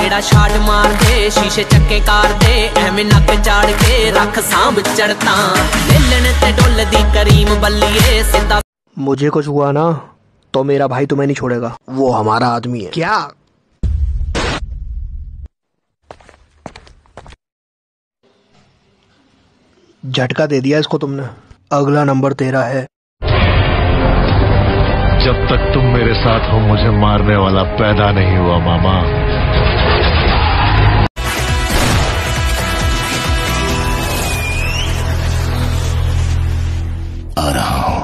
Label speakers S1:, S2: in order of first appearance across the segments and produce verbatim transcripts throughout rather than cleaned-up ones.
S1: गेड़ा छाट मार दे, शीशे चक्के कार दे, एवें नक चाड़ के रख सांभ चढ़ता, लेलन ते डोल दी करीम बल्लिए सीधा।
S2: मुझे कुछ हुआ ना तो मेरा भाई तुम्हें नहीं छोड़ेगा, वो हमारा आदमी है। क्या झटका दे दिया इसको तुमने, अगला नंबर तेरा है।
S3: जब तक तुम मेरे साथ हो मुझे मारने वाला पैदा नहीं हुआ मामा। आ रहा हूं।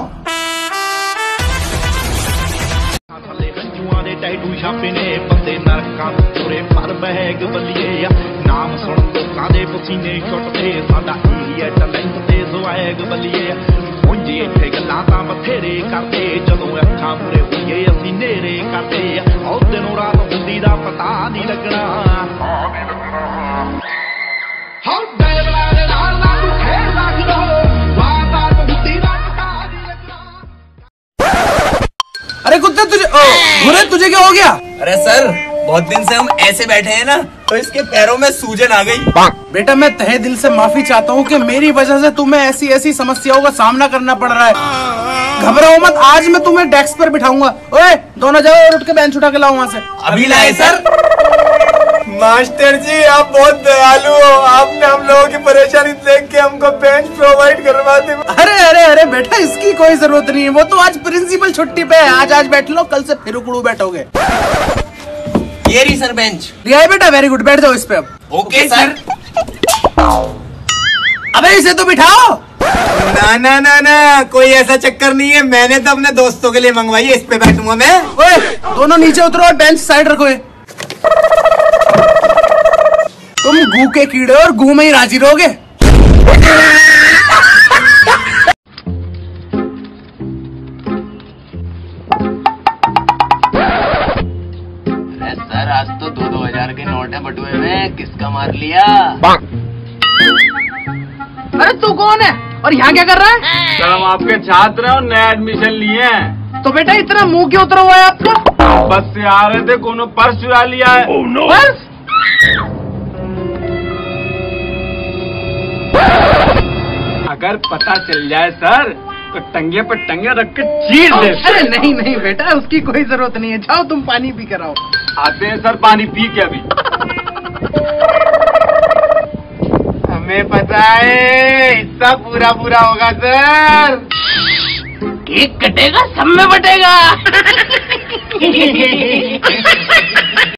S4: टैटू छापे ने बंदे नरकां तुरे पर बहग बलिए, नाम सुन लोकां दे पसीने छुटदे, साडा एरिया टैलेंट ते स्वैग बलिए, पुंजी इत्थे गल्लां तां बथेरे करदे, जदों अखां मूरे होईए असीं नेरे करदे, ओ दिनों रात हुंदी दा पता नहीं लगना। हर दैवला दे नाल नाल तूं खेल लगदा हो, बात बात हुंदी दा पता नहीं लगना।
S5: अरे कुत्ते तुझे बुरे तुझे क्या हो गया?
S6: अरे सर बहुत दिन से हम ऐसे बैठे हैं ना तो इसके पैरों में सूजन आ गई।
S5: बेटा मैं तहे दिल से माफी चाहता हूँ कि मेरी वजह से तुम्हें ऐसी ऐसी समस्याओं का सामना करना पड़ रहा है। घबराओ मत, आज मैं तुम्हें डेस्क पर बिठाऊंगा। ओए दोनों जाओ और उठ के बेंच उठा के लाओ वहाँ से।
S6: अभी लाए सर। मास्टर जी आप बहुत दयालु हो, आपने हम लोगों की परेशानी देख के हमको बेंच प्रोवाइड करवा दी।
S5: अरे अरे अरे बेटा इसकी कोई जरूरत नहीं है, वो तो आज प्रिंसिपल छुट्टी पे है, आज आज बैठ लो, कल से फिर उकड़ू बैठोगे।
S6: ये रही सर बेंच।
S5: रिया बेटा वेरी गुड, बैठ जाओ इस पे अब।
S6: Okay sir.
S5: अबे इसे तो बिठाओ।
S6: ना ना ना ना कोई ऐसा चक्कर नहीं है, मैंने तो अपने दोस्तों के लिए मंगवाई है, इस पे बैठूंगा मैं।
S5: ओए दोनों नीचे उतरो और बेंच साइड रखो। तुम गू के कीड़े और गू में ही राजी रहोगे।
S6: अरे सर आज तो दो दो हजार के नोट है बटुए में, किसका मार लिया?
S5: अरे तू कौन है और यहाँ क्या कर रहा है?
S7: सर हम आपके छात्र हैं और नया एडमिशन लिए हैं।
S5: तो बेटा इतना मुंह क्यों उतरा हुआ है आपका?
S7: बस से आ रहे थे, कोनो पर्स चुरा लिया है। oh, no.
S5: पर्स?
S7: अगर पता चल जाए सर तो टंगे पर टंगे रख के चीर दे।
S5: अरे नहीं नहीं बेटा उसकी कोई जरूरत नहीं है, जाओ तुम पानी पी कर आओ।
S7: आते हैं सर पानी पी के अभी।
S6: हमें पता है हिस्सा पूरा पूरा होगा सर।
S5: केक कटेगा सब में बटेगा।